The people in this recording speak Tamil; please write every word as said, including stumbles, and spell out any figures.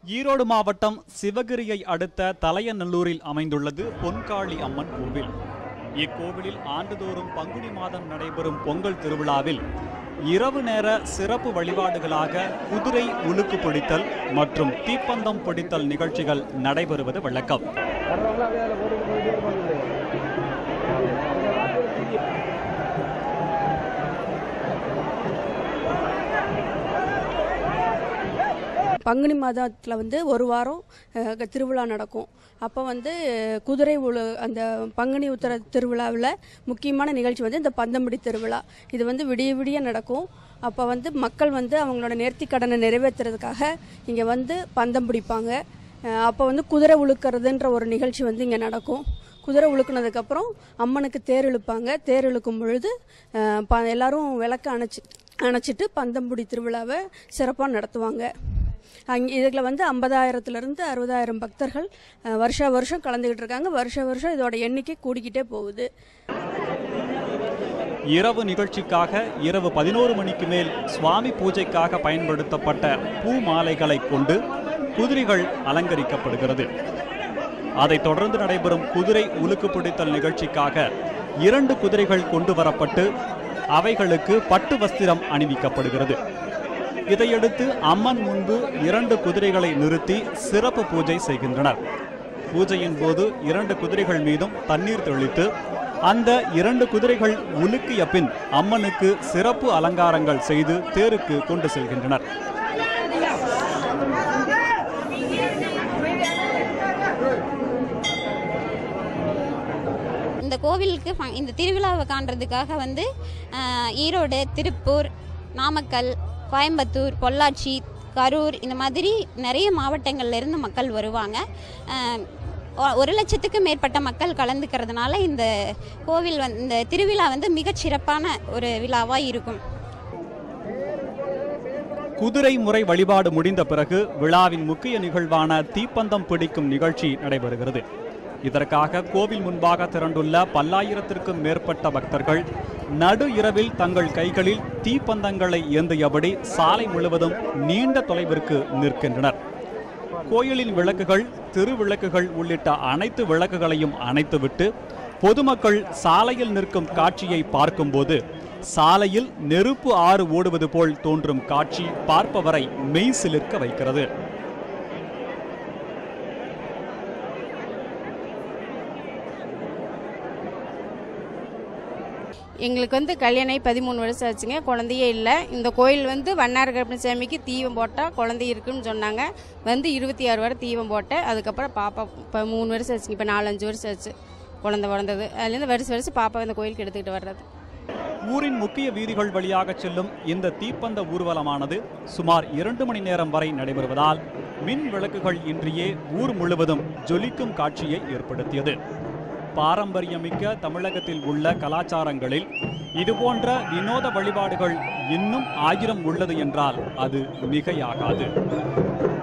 ஈரோடு மாவட்டம் சிவகிரியை அடுத்த தலையநல்லூரில் அமைந்துள்ளது பொன்காளி அம்மன் கோவில். இக்கோவிலில் ஆண்டுதோறும் பங்குனி மாதம் நடைபெறும் பொங்கல் திருவிழாவில் இரவு நேர சிறப்பு வழிபாடுகளாக குதிரை உலுக்கு பிடித்தல் மற்றும் தீப்பந்தம் பிடித்தல் நிகழ்ச்சிகள் நடைபெறுவது வழக்கம். பங்குனி மாதத்தில் வந்து ஒரு வாரம் திருவிழா நடக்கும். அப்போ வந்து குதிரை உழு அந்த பங்குனி உத்தர திருவிழாவில் முக்கியமான நிகழ்ச்சி வந்து இந்த பந்தம்பிடி திருவிழா. இது வந்து விடிய விடிய நடக்கும். அப்போ வந்து மக்கள் வந்து அவங்களோட நேர்த்தி கடனை நிறைவேற்றுறதுக்காக இங்கே வந்து பந்தம் பிடிப்பாங்க. அப்போ வந்து குதிரை உழுக்கிறதுன்ற ஒரு நிகழ்ச்சி வந்து இங்கே நடக்கும். குதிரை உழுக்குனதுக்கப்புறம் அம்மனுக்கு தேர் இழுப்பாங்க. தேர் இழுக்கும் பொழுது ப எல்லாரும் விளக்கு அணைச்சி அணைச்சிட்டு பந்தம்பிடி திருவிழாவை சிறப்பாக நடத்துவாங்க. அங்கே இதில் வந்து ஐம்பதாயிரத்துலேருந்து அறுபதாயிரம் பக்தர்கள் வருஷா வருஷம் கலந்துக்கிட்டு இருக்காங்க. வருஷ வருஷம் இதோட எண்ணிக்கை கூடிக்கிட்டே போகுது. இரவு நிகழ்ச்சிக்காக இரவு பதினோரு மணிக்கு மேல் சுவாமி பூஜைக்காக பயன்படுத்தப்பட்ட பூ மாலைகளை கொண்டு குதிரைகள் அலங்கரிக்கப்படுகிறது. அதைத் தொடர்ந்து நடைபெறும் குதிரை உலுக்கு பிடித்தல் நிகழ்ச்சிக்காக இரண்டு குதிரைகள் கொண்டு வரப்பட்டு அவைகளுக்கு பட்டு வஸ்திரம் அணிவிக்கப்படுகிறது. இதையடுத்து அம்மன் முன்பு இரண்டு குதிரைகளை நிறுத்தி சிறப்பு பூஜை செய்கின்றனர். பூஜையின் போது இரண்டு குதிரைகள் மீதும் தண்ணீர் தெளித்து அந்த இரண்டு குதிரைகள் உலுக்கிய பின் அம்மனுக்கு சிறப்பு அலங்காரங்கள் செய்து தேருக்கு கொண்டு செல்கின்றனர். இந்த கோவிலுக்கு இந்த திருவிழாவை காண்றதுக்காக வந்து ஈரோடு, திருப்பூர், நாமக்கல், கோயம்புத்தூர், பொள்ளாச்சி, கரூர் இந்த மாதிரி நிறைய மாவட்டங்கள்ல இருந்து மக்கள் வருவாங்க. ஒரு லட்சத்துக்கு மேற்பட்ட மக்கள் கலந்துக்கிறதுனால இந்த கோவில் வந்து இந்த திருவிழா வந்து மிகச்சிறப்பான ஒரு விழாவாக இருக்கும். குதிரை முறை வழிபாடு முடிந்த பிறகு விழாவின் முக்கிய நிகழ்வான தீப்பந்தம் பிடிக்கும் நிகழ்ச்சி நடைபெறுகிறது. இதற்காக கோவில் முன்பாக திரண்டுள்ள பல்லாயிரத்திற்கும் மேற்பட்ட பக்தர்கள் நடு இரவில் தங்கள் கைகளில் தீப்பந்தங்களை ஏந்தியபடி சாலை முழுவதும் நீண்ட தொலைவிற்கு நிற்கின்றனர். கோயிலின் விளக்குகள், திருவிளக்குகள் உள்ளிட்ட அனைத்து விளக்குகளையும் அணைத்துவிட்டு பொதுமக்கள் சாலையில் நிற்கும் காட்சியை பார்க்கும்போது சாலையில் நெருப்பு ஆறு ஓடுவது போல் தோன்றும் காட்சி பார்ப்பவரை மெய் சிலிர்க்க வைக்கிறது. எங்களுக்கு வந்து கல்யாணம் பதிமூணு வருஷம் ஆச்சுங்க. குழந்தையே இல்லை. இந்த கோயில் வந்து வண்ணார கருப்பசாமிக்கு தீபம் போட்டால் குழந்தை இருக்குன்னு சொன்னாங்க. வந்து இருபத்தி ஆறு வரை தீபம் போட்டேன். அதுக்கப்புறம் பாப்பா இப்போ மூணு வருஷம் ஆச்சுங்க. இப்போ நாலஞ்சு வருஷம் ஆச்சு குழந்தை பிறந்தது. அதுலேருந்து வருஷம் வருஷம் பாப்பா இந்த கோயிலுக்கு எடுத்துக்கிட்டு வர்றது. ஊரின் முக்கிய வீதிகள் வழியாக செல்லும் இந்த தீப்பந்த ஊர்வலமானது சுமார் இரண்டு மணி நேரம் வரை நடைபெறுவதால் மின் விளக்குகள் இன்றியே ஊர் முழுவதும் ஜொலிக்கும் காட்சியை ஏற்படுத்தியது. பாரம்பரியமிக்க தமிழகத்தில் உள்ள கலாச்சாரங்களில் இதுபோன்ற வினோத வழிபாடுகள் இன்னும் ஆயிரம் உள்ளது என்றால் அது மிகையாகாது.